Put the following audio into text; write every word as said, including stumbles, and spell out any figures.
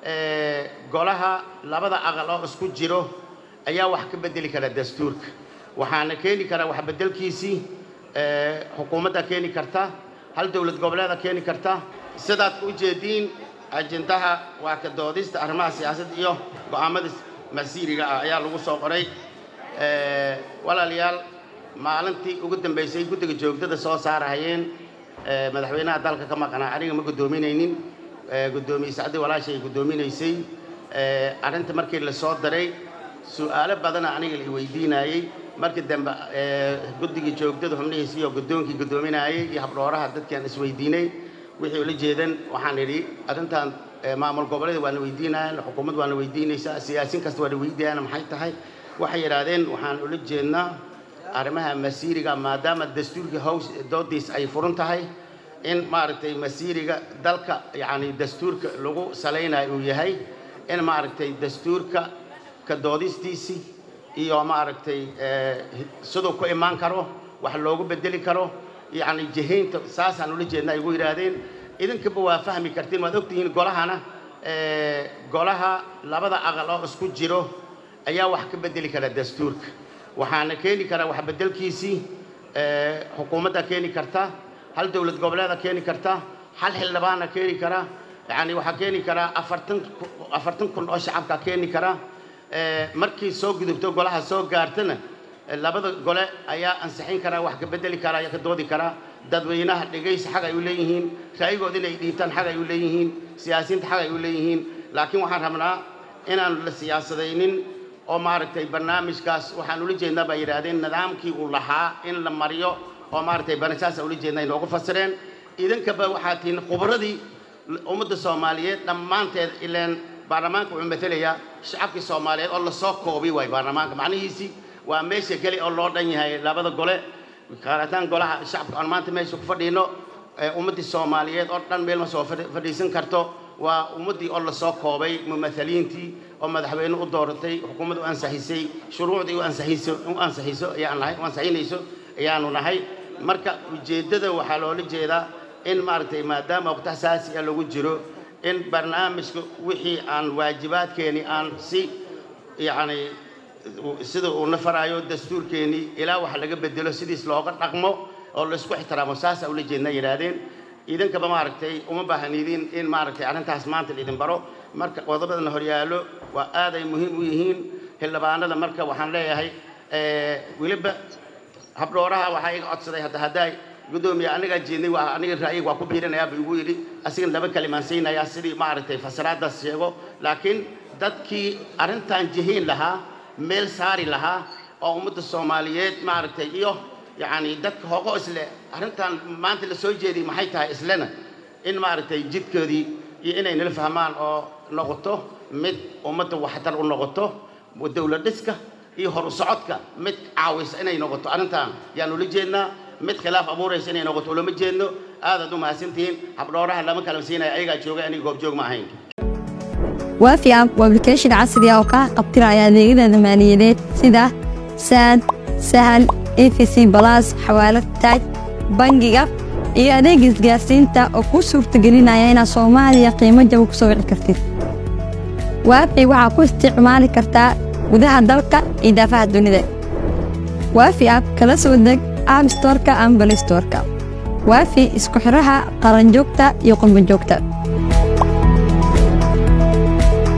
golaha labada aqal oo isku jiro ayaa wax ka bedeli kara dastuurka waxaana keeni kara wax bedelkiisii xukuumadda keeni karta hal dawlad goboleedka keeni karta sidaad u jeedin ajendaha waa ka doodista arrimaha siyaasadda iyo go'aamada masiiriga ah ayaa lagu soo qoray walaalayaal maalintii ugu dambeysay guddiga joogtada soo saarayeen madaxweynaha dalka ka maqnaa aniga ma gudoominaynin gudoomiye Sacdi walaashay gudoominaysay arinta markii la soo daray su'aalo badan aniga la weydiinayay markii dambe guddiga joogtada xubnihiisa iyo gudoonkii gudoominayay iyo habdhooraha dadkan is weydiinay wixii la jeedan waxaan idhi arintan maamul goboleed waa la weydiinayay xukuumad waa la weydiinaysaa siyaasiin kasta waa la weydiinayaan maxay tahay waxay yiraahdeen waxaan ula jeednaa arrimaha masiiriga maadaama dastuurka hoos doodiis ay furan tahay in maaragtay masiiriga dalka yaani dastuurka lagu saleynayo uu yahay in maaragtay dastuurka ka doodistiisi iyo maaragtay sidoo ku imaan karo wax loogu bedeli karo yaani jihaynta saasaan ula jeednaa ay ugu yiraahdeen idinka waa fahmi kartiin waad ogtihiin golahana golaha labada aqal oo isku jiro ayaa wax ka bedeli kara dastuurka waxaana keeni kara wax bedelkiisii xukuumadda keeni karta hal dawlad goboleedka keeni karta hal xildhibaana keeni kara yaani waxa keeni kara afartan kun oo shacabka keeni kara markii soo gudubto golaha soo gaartana labada gole ayaa ansixin kara wax ka bedeli kara ka doodi kara dadweynaha dhageysi xaq ay u leeyihiin ra'yigooda inay dhiibtaan xaq ay u leeyihiin siyaasiyiinta xaq ay u leeyihiin laakiin waxaan rabnaa inaan la siyaasadeynin oo maaragtay barnaamijkaas waxaan ula jeednaa baa yiraahdeen nidaamkii uu lahaa in la mariyo oo maaragtay barnaamijkaas ula jeednaa in ugu fasireen idinka ba waxa tiin khubradii ummadda Soomaaliyeed dhamaanteed ileen baarlamaanka uu mathalaya shacabka Soomaaliyeed oo la soo koobay way baarlamaanka macnihiisi waa meesha kale oo loo dhan yahay labada gole qaarataan golaha shacabka aan maanta meesha ku fadhiino ummadda Soomaaliyeed oo dhan meel ma soo fadhiisan karto waa ummadii oo la soo koobay mumathaliintii oo madaxweyne u dooratay xukuumaddu ansaxisay shuruucdii u ansaxisay u ansaxisay ayaan nahay ansaxinayso ayaanu nahay marka ujeedada waxa loo jeedaa in maartay maadaama waqti xasaasi ah lagu jiro in barnaamijka wixii aan waajibaadkeeni aan si yaani sida uu nafarayo dastuurkeeni ilaa wax laga bedelo sidiis looga dhaqmo oo la isku ixtiraamo saas u la jeedna yiraahdeen idinka ba maartay uma baahanidin in maartay arintaas maanta idin baro marka qodobada horyaalo waa aad ay muhiim u yihiin xildhibaanada marka waxaan leeyahay ee wiliba habdhooraha waxa ay codsaday hadda haday gudoomiye aniga jeednay waa aniga ra'yiga waa ku biirinayaa buu igu yiri asiga laba kalimaan siinaya sidii maartay fasaraada sheego laakiin dadkii arintan jihiin lahaa meel saari lahaa oo ummadda Soomaaliyeed maartay iyo يعني دك هوقو إسله أرنتان ما أنت اللي سويجي ما حيتها إسلنا إن ما أرتي جد كذي إني نلفهمان أو نقطه مد ومد وحتى النقطه والدولة دسكة يهرو صعدك مد عاوز إني نقطه أرنتان يعني لجينا مد خلاف أبو رئيس إني نقطه ولا مجينا هذا دو ما سنتين حبلورها لما كلام سينا أيجا جوجا إني جوب جوج معين وافي أب وابلكيشن عصري أو كا قبتر عيادي إذا ثمانية سيدا ساد سهل إيه في سي بلاس حوالة تاج بنجيجا إيه أديك إسقاسينتا أو كسر تجرينا يانا صوماليا قيمة جو كسر الكثير وافي وعكو استعمال كرتا وده هدلك إذا فات دوني وافي أب كلا سودك أب ستوركا أم بل ستوركا وافي إسكحرها قرنجوكتا يقوم بنجوكتا